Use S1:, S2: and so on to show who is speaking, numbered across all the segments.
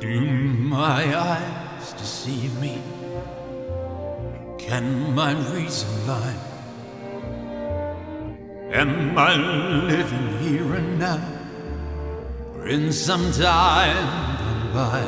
S1: Do my eyes deceive me? Can my reason lie? Am I living here and now, or in some time gone by?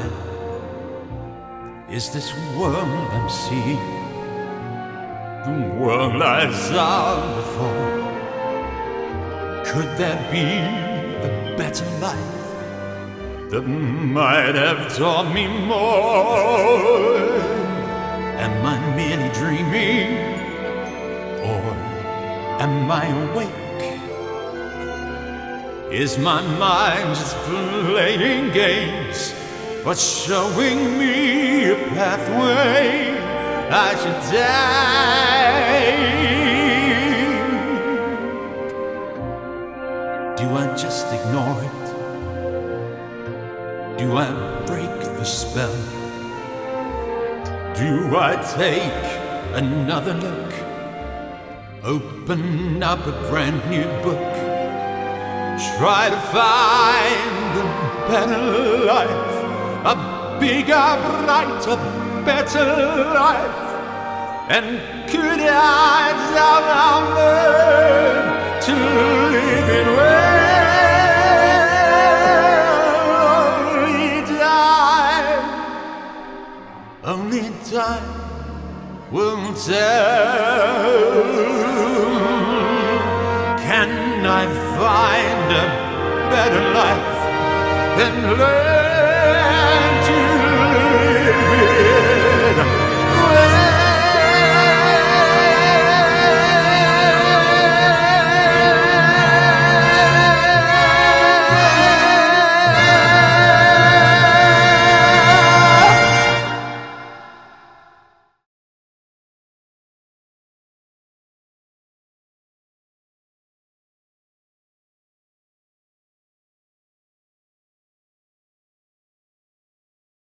S1: Is this world I'm seeing the world I saw before? Could there be a better life that might have taught me more? Am I merely dreaming, or am I awake? Is my mind just playing games, but showing me a pathway I should take? Do I just ignore it? Do I break the spell? Do I take another look? Open up a brand new book, try to find a better life, a bigger, brighter, better life. And could I somehow learn to live it well? Only time will tell. Can I find a better life and learn to live it?